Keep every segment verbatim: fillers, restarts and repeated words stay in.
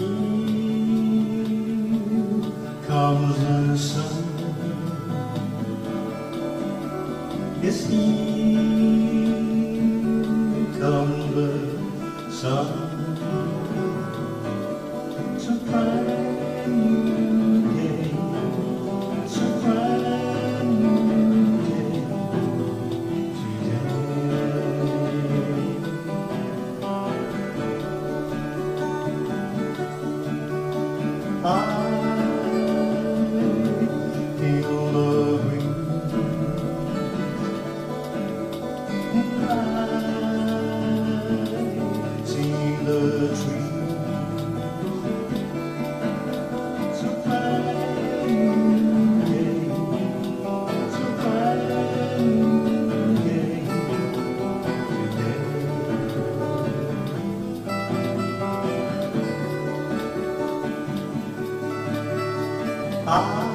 comes the sun. Yes, here comes the sun. It's a brand new day. It's a brand new day today. I feel the breeze, and I see the trees. It's a brand new day. It's a brand new day today. I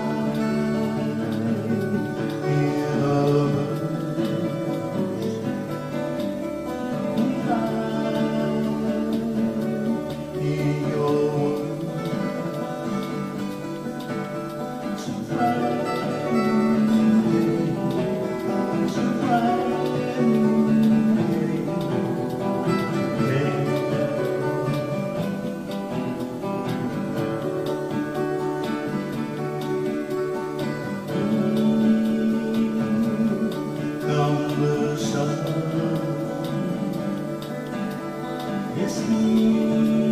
yes, he